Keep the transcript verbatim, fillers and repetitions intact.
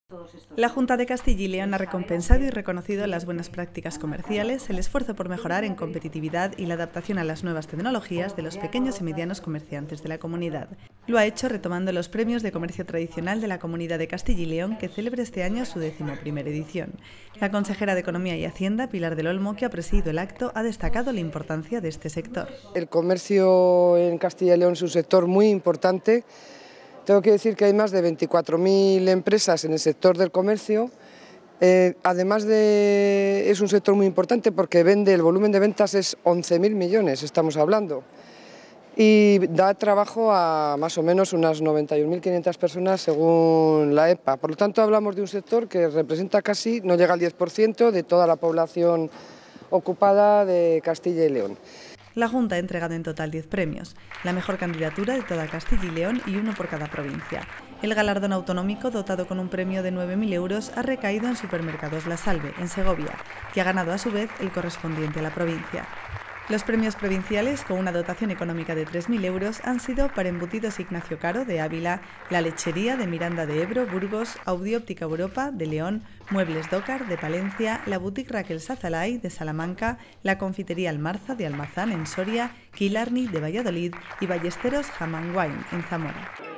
La Junta de Castilla y León ha recompensado y reconocido las buenas prácticas comerciales, el esfuerzo por mejorar en competitividad y la adaptación a las nuevas tecnologías de los pequeños y medianos comerciantes de la comunidad. Lo ha hecho retomando los premios de comercio tradicional de la Comunidad de Castilla y León, que celebra este año su decimoprimera edición. La consejera de Economía y Hacienda, Pilar del Olmo, que ha presidido el acto, ha destacado la importancia de este sector. El comercio en Castilla y León es un sector muy importante. Tengo que decir que hay más de veinticuatro mil empresas en el sector del comercio. Eh, además de, es un sector muy importante porque vende, el volumen de ventas es once mil millones, estamos hablando. Y da trabajo a más o menos unas noventa y un mil quinientas personas según la E P A. Por lo tanto, hablamos de un sector que representa casi, no llega al diez por ciento de toda la población ocupada de Castilla y León. La Junta ha entregado en total diez premios, la mejor candidatura de toda Castilla y León y uno por cada provincia. El galardón autonómico, dotado con un premio de nueve mil euros, ha recaído en Supermercados La Salve, en Segovia, que ha ganado a su vez el correspondiente a la provincia. Los premios provinciales, con una dotación económica de tres mil euros, han sido para Embutidos Ignacio Caro, de Ávila, La Lechería, de Miranda de Ebro, Burgos, Audióptica Europa, de León, Muebles Dócar, de Palencia, la Boutique Raquel Sazalay, de Salamanca, la Confitería Almarza, de Almazán, en Soria, Quilarni, de Valladolid y Ballesteros Haman Wine, en Zamora.